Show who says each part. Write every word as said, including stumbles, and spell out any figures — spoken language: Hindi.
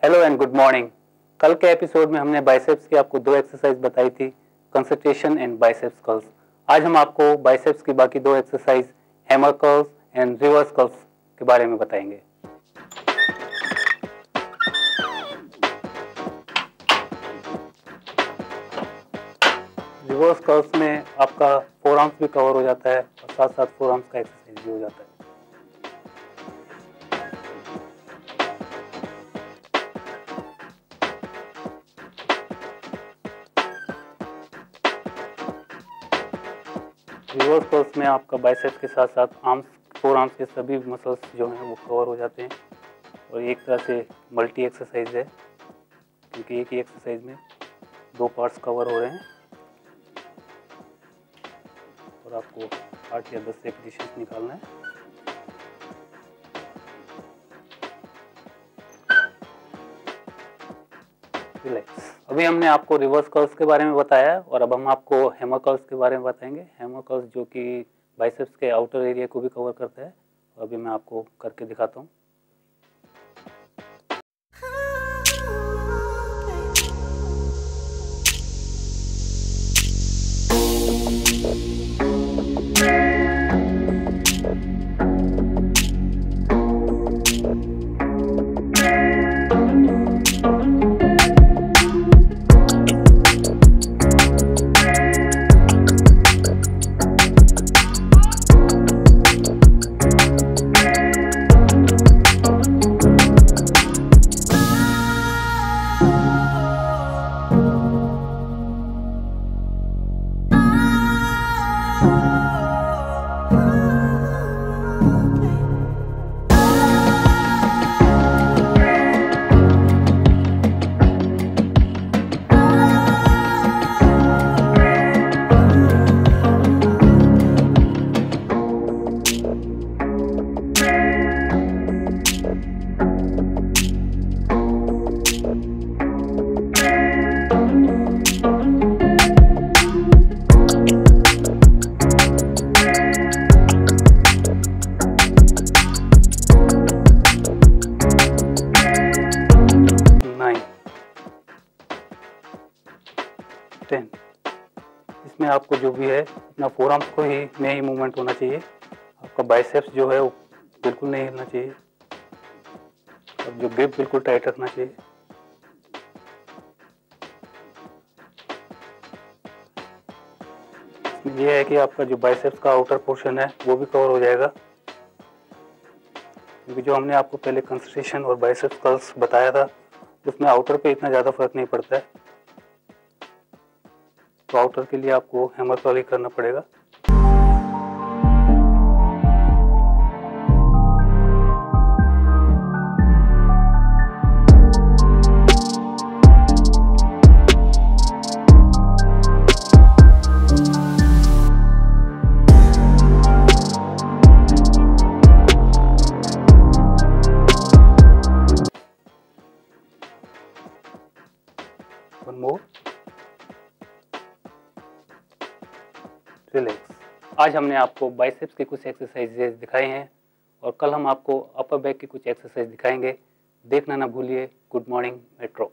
Speaker 1: Hello and good morning. कल के एपिसोड में हमने बाइसेप्स की आपको दो एक्सरसाइज बताई थी, कंसंट्रेशन एंड बाइसेप्स कर्ल्स। आज हम आपको बाइसेप्स की बाकी दो exercise, hammer curls and reverse curls के बारे में बताएंगे। रिवर्स कर्ल्स में आपका फोर आर्म्स भी कवर हो जाता है और साथ साथ फोर आर्म्स का एक्सरसाइज भी हो जाता है। रिवर्स कर्ल्स में आपका बाइसेप्स के साथ साथ आर्म्स, फोर आर्म्स के सभी मसल्स जो हैं वो कवर हो जाते हैं और एक तरह से मल्टी एक्सरसाइज है, क्योंकि एक ही एक्सरसाइज में दो पार्ट्स कवर हो रहे हैं और आपको आठ या दस रेपिटेशंस निकालना है। रिलैक्स। अभी हमने आपको रिवर्स कर्ल्स के बारे में बताया और अब हम आपको हैमर कर्ल्स के बारे में बताएंगे। हैमर कर्ल्स जो कि बाइसेप्स के आउटर एरिया को भी कवर करता है। अभी मैं आपको करके दिखाता हूँ। टेन। इसमें आपको जो भी है अपना फोर आर्म्स को ही में ही मूवमेंट होना चाहिए। आपका बाइसेप्स जो है वो बिल्कुल नहीं हिलना चाहिए और जो ग्रिप बिल्कुल टाइट रखना चाहिए। इसमें यह है कि आपका जो बाइसेप्स का आउटर पोर्शन है वो भी कवर हो जाएगा, क्योंकि जो हमने आपको पहले कंसंट्रेशन और बाइसेप्स कर्ल्स बताया था उसमें आउटर पे इतना ज़्यादा फर्क नहीं पड़ता है, तो आउटर के लिए आपको हैमर कर्ल ही करना पड़ेगा। One more. रिलैक्स। आज हमने आपको बाइसेप्स के कुछ एक्सरसाइजेज दिखाए हैं और कल हम आपको अपर बैक की कुछ एक्सरसाइज दिखाएंगे। देखना ना भूलिए। Good morning metro.